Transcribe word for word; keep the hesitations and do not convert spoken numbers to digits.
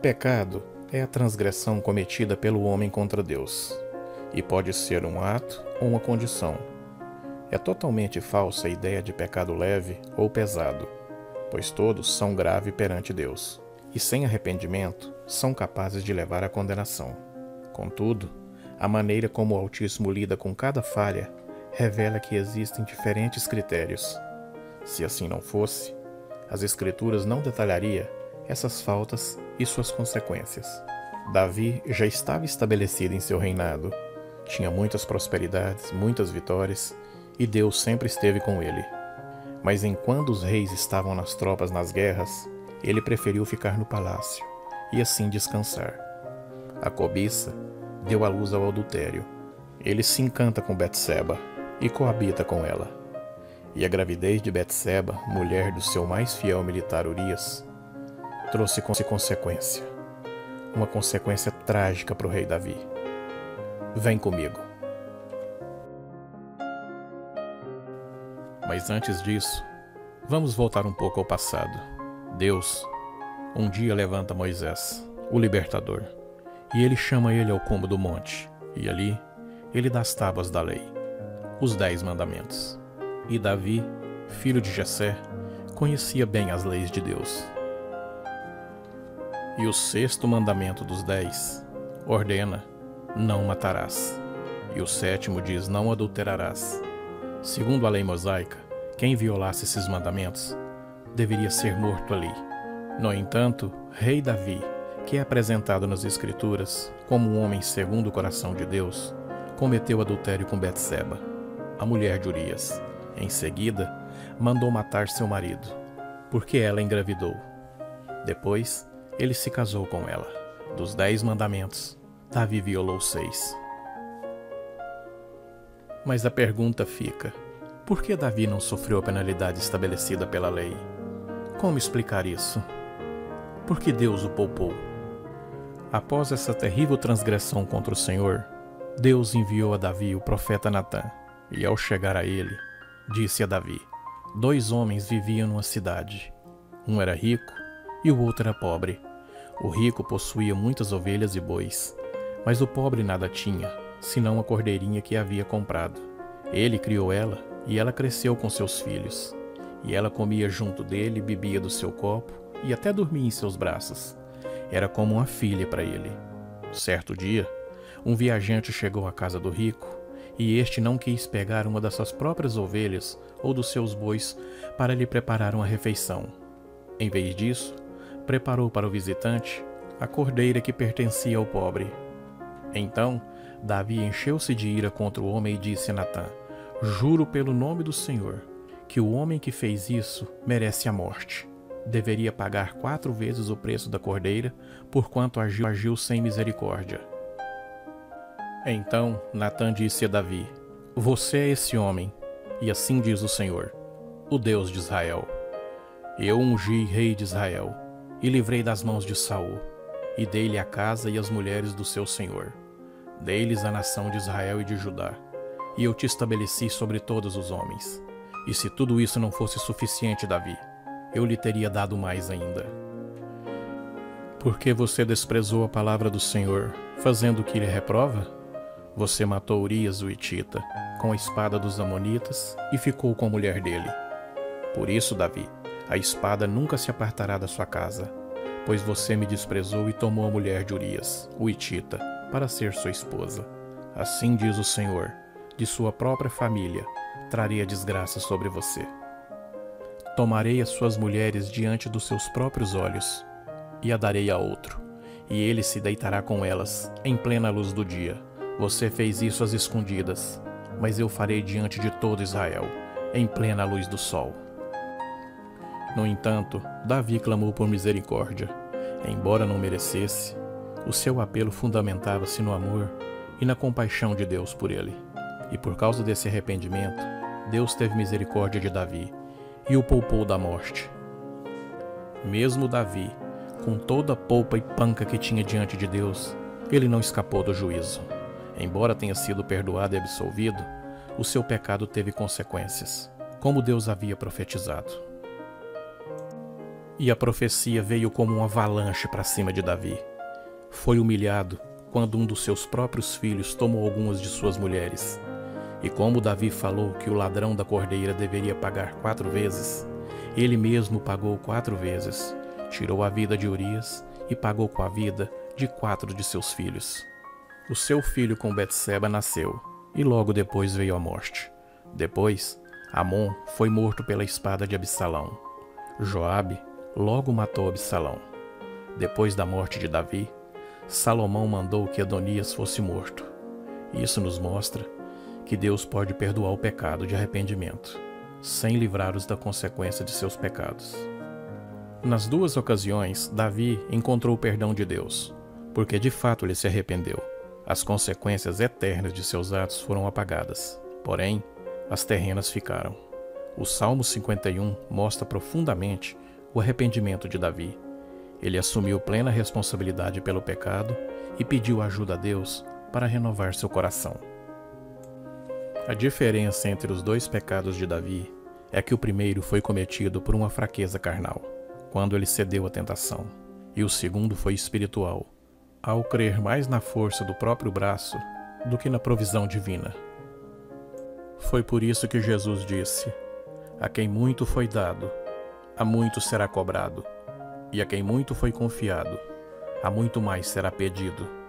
pecado é a transgressão cometida pelo homem contra Deus, e pode ser um ato ou uma condição. É totalmente falsa a ideia de pecado leve ou pesado, pois todos são graves perante Deus, e sem arrependimento são capazes de levar à condenação. Contudo, a maneira como o Altíssimo lida com cada falha revela que existem diferentes critérios. Se assim não fosse, as Escrituras não detalhariam essas faltas e suas consequências. Davi já estava estabelecido em seu reinado, tinha muitas prosperidades, muitas vitórias, e Deus sempre esteve com ele. Mas enquanto os reis estavam nas tropas nas guerras, ele preferiu ficar no palácio e assim descansar. A cobiça deu à luz ao adultério. Ele se encanta com Betseba e coabita com ela. E a gravidez de Betseba, mulher do seu mais fiel militar Urias, trouxe consequência. Uma consequência trágica para o rei Davi. Vem comigo. Mas antes disso, vamos voltar um pouco ao passado. Deus, um dia levanta Moisés, o libertador, e ele chama ele ao cume do monte, e ali ele dá as tábuas da lei, os dez mandamentos. E Davi, filho de Jessé, conhecia bem as leis de Deus. E o sexto mandamento dos dez ordena: não matarás. E o sétimo diz: não adulterarás. Segundo a lei mosaica, quem violasse esses mandamentos deveria ser morto ali. No entanto, rei Davi, que é apresentado nas Escrituras como um homem segundo o coração de Deus, cometeu adultério com Betseba, a mulher de Urias. Em seguida, mandou matar seu marido, porque ela engravidou. Depois, ele se casou com ela. Dos dez mandamentos, Davi violou seis. Mas a pergunta fica: por que Davi não sofreu a penalidade estabelecida pela lei? Como explicar isso? Por que Deus o poupou? Após essa terrível transgressão contra o Senhor, Deus enviou a Davi o profeta Natã, e ao chegar a ele, disse a Davi: dois homens viviam numa cidade. Um era rico e o outro era pobre. O rico possuía muitas ovelhas e bois, mas o pobre nada tinha, senão a cordeirinha que havia comprado. Ele criou ela, e ela cresceu com seus filhos. E ela comia junto dele, bebia do seu copo, e até dormia em seus braços. Era como uma filha para ele. Certo dia, um viajante chegou à casa do rico, e este não quis pegar uma das suas próprias ovelhas ou dos seus bois para lhe preparar uma refeição. Em vez disso, preparou para o visitante a cordeira que pertencia ao pobre. Então, Davi encheu-se de ira contra o homem e disse a Natã: juro pelo nome do Senhor, que o homem que fez isso merece a morte. Deveria pagar quatro vezes o preço da cordeira, porquanto agiu, agiu sem misericórdia. Então Natã disse a Davi: você é esse homem, e assim diz o Senhor, o Deus de Israel: eu ungi rei de Israel, e livrei das mãos de Saul, e dei-lhe a casa e as mulheres do seu senhor. Dei-lhes a nação de Israel e de Judá, e eu te estabeleci sobre todos os homens. E se tudo isso não fosse suficiente, Davi, eu lhe teria dado mais ainda. Porque você desprezou a palavra do Senhor, fazendo o que lhe reprova? Você matou Urias o Hitita com a espada dos amonitas e ficou com a mulher dele. Por isso, Davi, a espada nunca se apartará da sua casa, pois você me desprezou e tomou a mulher de Urias, o Hitita, para ser sua esposa. Assim diz o Senhor: de sua própria família trarei a desgraça sobre você. Tomarei as suas mulheres diante dos seus próprios olhos e a darei a outro, e ele se deitará com elas em plena luz do dia. Você fez isso às escondidas, mas eu farei diante de todo Israel, em plena luz do sol. No entanto, Davi clamou por misericórdia. Embora não merecesse, o seu apelo fundamentava-se no amor e na compaixão de Deus por ele. E por causa desse arrependimento, Deus teve misericórdia de Davi e o poupou da morte. Mesmo Davi, com toda a polpa e panca que tinha diante de Deus, ele não escapou do juízo. Embora tenha sido perdoado e absolvido, o seu pecado teve consequências, como Deus havia profetizado. E a profecia veio como uma avalanche para cima de Davi. Foi humilhado quando um dos seus próprios filhos tomou algumas de suas mulheres. E como Davi falou que o ladrão da cordeira deveria pagar quatro vezes, ele mesmo pagou quatro vezes, tirou a vida de Urias e pagou com a vida de quatro de seus filhos. O seu filho com Betseba nasceu, e logo depois veio a morte. Depois, Amon foi morto pela espada de Absalão. Joabe logo matou Absalão. Depois da morte de Davi, Salomão mandou que Adonias fosse morto. Isso nos mostra que Deus pode perdoar o pecado de arrependimento, sem livrar-os da consequência de seus pecados. Nas duas ocasiões, Davi encontrou o perdão de Deus, porque de fato ele se arrependeu. As consequências eternas de seus atos foram apagadas, porém, as terrenas ficaram. O Salmo cinquenta e um mostra profundamente o arrependimento de Davi. Ele assumiu plena responsabilidade pelo pecado e pediu ajuda a Deus para renovar seu coração. A diferença entre os dois pecados de Davi é que o primeiro foi cometido por uma fraqueza carnal, quando ele cedeu à tentação, e o segundo foi espiritual, ao crer mais na força do próprio braço do que na provisão divina. Foi por isso que Jesus disse: a quem muito foi dado, a muito será cobrado, e a quem muito foi confiado, a muito mais será pedido.